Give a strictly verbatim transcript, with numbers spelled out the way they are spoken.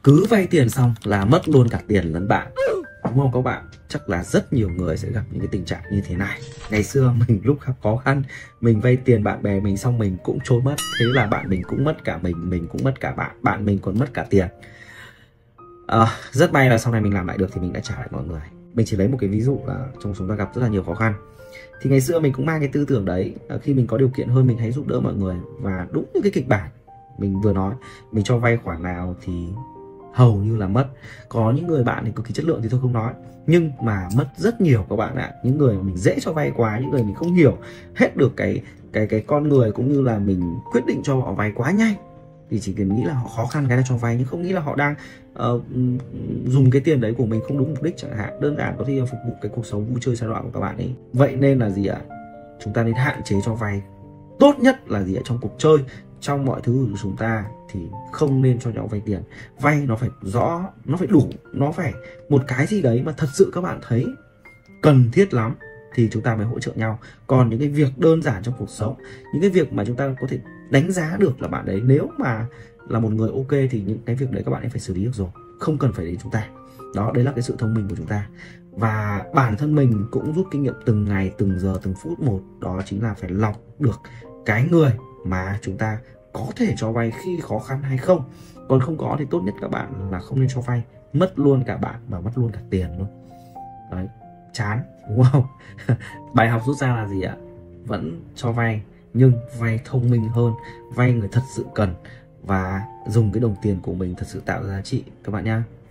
cứ vay tiền xong là mất luôn cả tiền lẫn bạn, đúng không các bạn? Chắc là rất nhiều người sẽ gặp những cái tình trạng như thế này. Ngày xưa mình lúc gặp khó khăn, mình vay tiền bạn bè mình xong mình cũng trốn mất. Thế là bạn mình cũng mất cả mình, mình cũng mất cả bạn, bạn mình còn mất cả tiền. à, Rất may là sau này mình làm lại được thì mình đã trả lại mọi người. Mình chỉ lấy một cái ví dụ là trong chúng ta gặp rất là nhiều khó khăn. Thì ngày xưa mình cũng mang cái tư tưởng đấy, khi mình có điều kiện hơn mình hãy giúp đỡ mọi người. Và đúng như cái kịch bản mình vừa nói, mình cho vay khoản nào thì hầu như là mất. Có những người bạn thì cực kỳ chất lượng thì tôi không nói, nhưng mà mất rất nhiều các bạn ạ. Những người mình dễ cho vay quá, những người mình không hiểu hết được cái cái cái con người, cũng như là mình quyết định cho họ vay quá nhanh, thì chỉ cần nghĩ là họ khó khăn cái là cho vay, nhưng không nghĩ là họ đang uh, dùng cái tiền đấy của mình không đúng mục đích chẳng hạn. Đơn giản có thể phục vụ cái cuộc sống vui chơi sa đọa của các bạn ấy. Vậy nên là gì ạ? Chúng ta nên hạn chế cho vay. Tốt nhất là gì ạ? Trong cuộc chơi, trong mọi thứ của chúng ta thì không nên cho nhau vay tiền. Vay nó phải rõ, nó phải đủ, nó phải một cái gì đấy mà thật sự các bạn thấy cần thiết lắm thì chúng ta mới hỗ trợ nhau. Còn những cái việc đơn giản trong cuộc sống, những cái việc mà chúng ta có thể đánh giá được là bạn đấy nếu mà là một người ok thì những cái việc đấy các bạn ấy phải xử lý được rồi, không cần phải đến chúng ta. Đó, đấy là cái sự thông minh của chúng ta. Và bản thân mình cũng rút kinh nghiệm từng ngày, từng giờ, từng phút một. Đó chính là phải lọc được cái người mà chúng ta có thể cho vay khi khó khăn hay không. Còn không có thì tốt nhất các bạn là không nên cho vay, mất luôn cả bạn và mất luôn cả tiền luôn. Đấy, chán đúng không? Bài học rút ra là gì ạ? Vẫn cho vay nhưng vay thông minh hơn, vay người thật sự cần và dùng cái đồng tiền của mình thật sự tạo ra giá trị các bạn nhá.